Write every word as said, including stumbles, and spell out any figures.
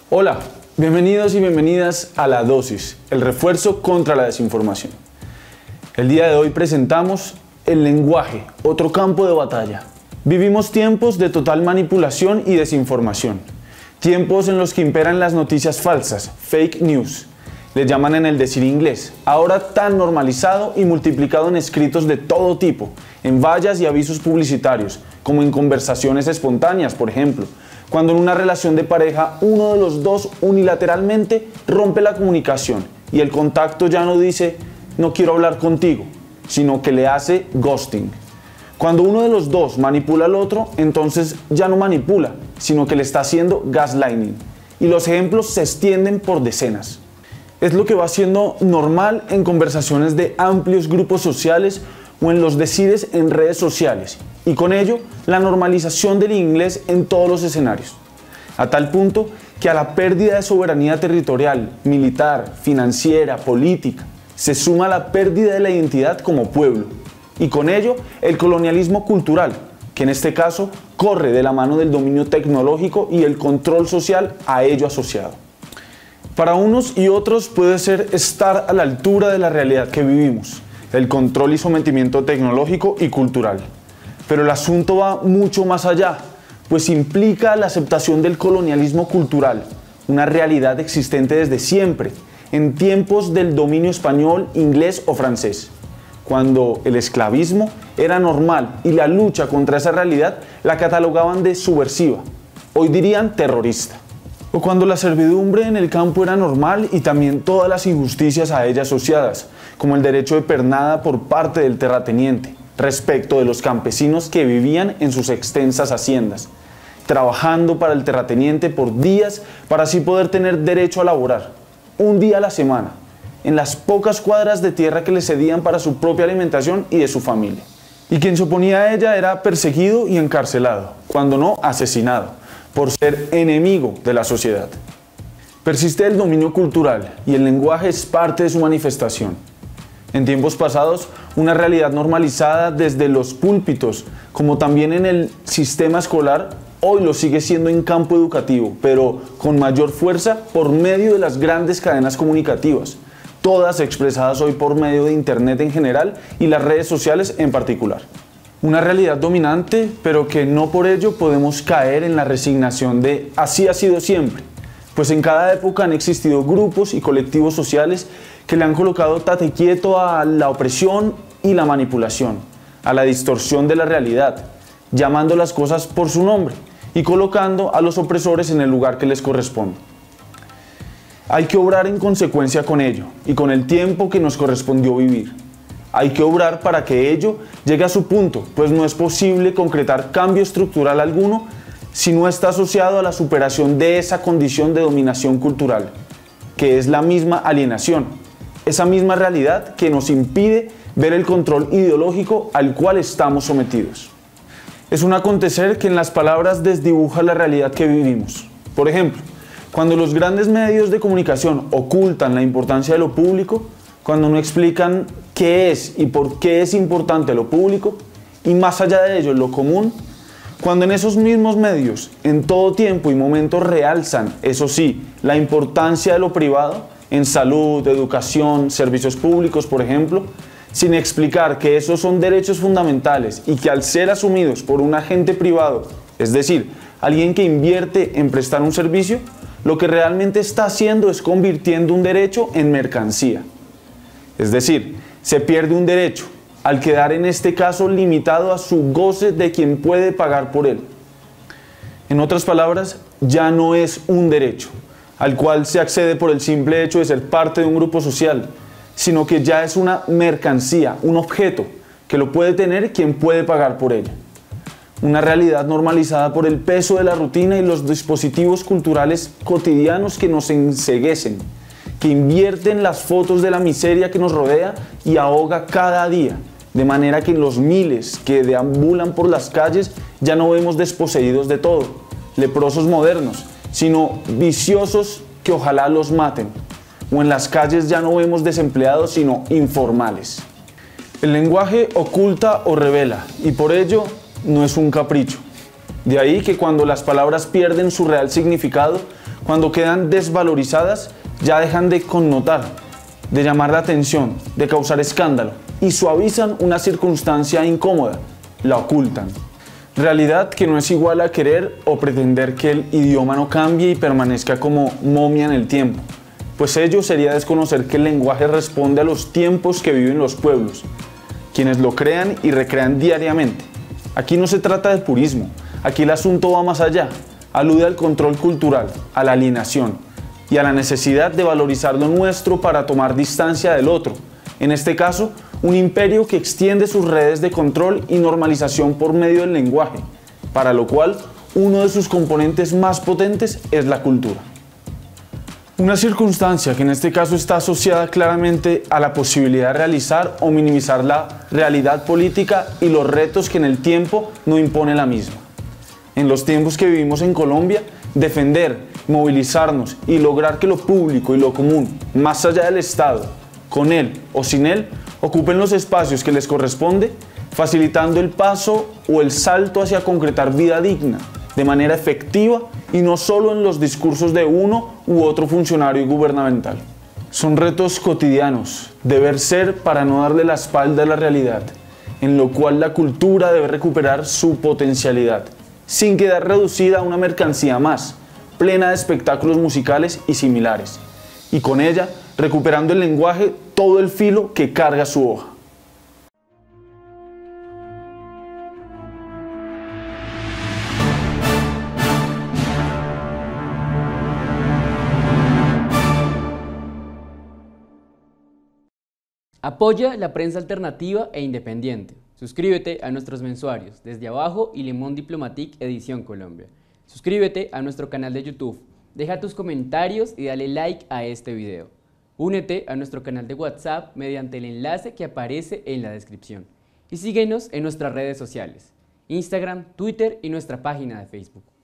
Hola, bienvenidos y bienvenidas a La Dosis, el refuerzo contra la desinformación. El día de hoy presentamos el lenguaje, otro campo de batalla. Vivimos tiempos de total manipulación y desinformación. Tiempos en los que imperan las noticias falsas, fake news. Le llaman en el decir inglés, ahora tan normalizado y multiplicado en escritos de todo tipo, en vallas y avisos publicitarios, como en conversaciones espontáneas, por ejemplo, cuando en una relación de pareja uno de los dos unilateralmente rompe la comunicación y el contacto ya no dice no quiero hablar contigo, sino que le hace ghosting. Cuando uno de los dos manipula al otro, entonces ya no manipula, sino que le está haciendo gaslighting. Y los ejemplos se extienden por decenas. Es lo que va siendo normal en conversaciones de amplios grupos sociales o en los decires en redes sociales, y con ello la normalización del inglés en todos los escenarios, a tal punto que a la pérdida de soberanía territorial, militar, financiera, política, se suma la pérdida de la identidad como pueblo, y con ello el colonialismo cultural, que en este caso corre de la mano del dominio tecnológico y el control social a ello asociado. Para unos y otros puede ser estar a la altura de la realidad que vivimos, el control y sometimiento tecnológico y cultural. Pero el asunto va mucho más allá, pues implica la aceptación del colonialismo cultural, una realidad existente desde siempre, en tiempos del dominio español, inglés o francés, cuando el esclavismo era normal y la lucha contra esa realidad la catalogaban de subversiva, hoy dirían terrorista. O cuando la servidumbre en el campo era normal y también todas las injusticias a ella asociadas, como el derecho de pernada por parte del terrateniente, respecto de los campesinos que vivían en sus extensas haciendas, trabajando para el terrateniente por días para así poder tener derecho a laborar, un día a la semana, en las pocas cuadras de tierra que le cedían para su propia alimentación y de su familia. Y quien se oponía a ella era perseguido y encarcelado, cuando no asesinado, por ser enemigo de la sociedad. Persiste el dominio cultural y el lenguaje es parte de su manifestación. En tiempos pasados, una realidad normalizada desde los púlpitos, como también en el sistema escolar, hoy lo sigue siendo en campo educativo, pero con mayor fuerza por medio de las grandes cadenas comunicativas, todas expresadas hoy por medio de Internet en general y las redes sociales en particular. Una realidad dominante, pero que no por ello podemos caer en la resignación de así ha sido siempre, pues en cada época han existido grupos y colectivos sociales que le han colocado tate quieto a la opresión y la manipulación, a la distorsión de la realidad, llamando las cosas por su nombre y colocando a los opresores en el lugar que les corresponde. Hay que obrar en consecuencia con ello y con el tiempo que nos correspondió vivir. Hay que obrar para que ello llegue a su punto, pues no es posible concretar cambio estructural alguno si no está asociado a la superación de esa condición de dominación cultural, que es la misma alienación, esa misma realidad que nos impide ver el control ideológico al cual estamos sometidos. Es un acontecer que en las palabras desdibuja la realidad que vivimos. Por ejemplo, cuando los grandes medios de comunicación ocultan la importancia de lo público, cuando no explican qué es y por qué es importante lo público, y más allá de ello lo común, cuando en esos mismos medios, en todo tiempo y momento realzan, eso sí, la importancia de lo privado, en salud, educación, servicios públicos, por ejemplo, sin explicar que esos son derechos fundamentales y que al ser asumidos por un agente privado, es decir, alguien que invierte en prestar un servicio, lo que realmente está haciendo es convirtiendo un derecho en mercancía. Es decir, se pierde un derecho, al quedar en este caso limitado a su goce de quien puede pagar por él. En otras palabras, ya no es un derecho, al cual se accede por el simple hecho de ser parte de un grupo social, sino que ya es una mercancía, un objeto, que lo puede tener quien puede pagar por ella. Una realidad normalizada por el peso de la rutina y los dispositivos culturales cotidianos que nos enceguecen, que invierten las fotos de la miseria que nos rodea y ahoga cada día, de manera que en los miles que deambulan por las calles ya no vemos desposeídos de todo, leprosos modernos, sino viciosos que ojalá los maten, o en las calles ya no vemos desempleados sino informales. El lenguaje oculta o revela, y por ello no es un capricho. De ahí que cuando las palabras pierden su real significado, cuando quedan desvalorizadas, ya dejan de connotar, de llamar la atención, de causar escándalo y suavizan una circunstancia incómoda, la ocultan. Realidad que no es igual a querer o pretender que el idioma no cambie y permanezca como momia en el tiempo, pues ello sería desconocer que el lenguaje responde a los tiempos que viven los pueblos, quienes lo crean y recrean diariamente. Aquí no se trata de purismo, aquí el asunto va más allá, alude al control cultural, a la alienación y a la necesidad de valorizar lo nuestro para tomar distancia del otro, en este caso, un imperio que extiende sus redes de control y normalización por medio del lenguaje, para lo cual uno de sus componentes más potentes es la cultura. Una circunstancia que en este caso está asociada claramente a la posibilidad de realizar o minimizar la realidad política y los retos que en el tiempo no impone la misma. En los tiempos que vivimos en Colombia, defender, movilizarnos y lograr que lo público y lo común, más allá del Estado, con él o sin él, ocupen los espacios que les corresponde, facilitando el paso o el salto hacia concretar vida digna, de manera efectiva y no solo en los discursos de uno u otro funcionario gubernamental. Son retos cotidianos, deber ser para no darle la espalda a la realidad, en lo cual la cultura debe recuperar su potencialidad, sin quedar reducida a una mercancía más, plena de espectáculos musicales y similares, y con ella recuperando el lenguaje todo el filo que carga su hoja. Apoya la prensa alternativa e independiente. Suscríbete a nuestros mensuarios Desde Abajo y Le Monde Diplomatique Edición Colombia. Suscríbete a nuestro canal de YouTube. Deja tus comentarios y dale like a este video. Únete a nuestro canal de WhatsApp mediante el enlace que aparece en la descripción. Y síguenos en nuestras redes sociales, Instagram, Twitter y nuestra página de Facebook.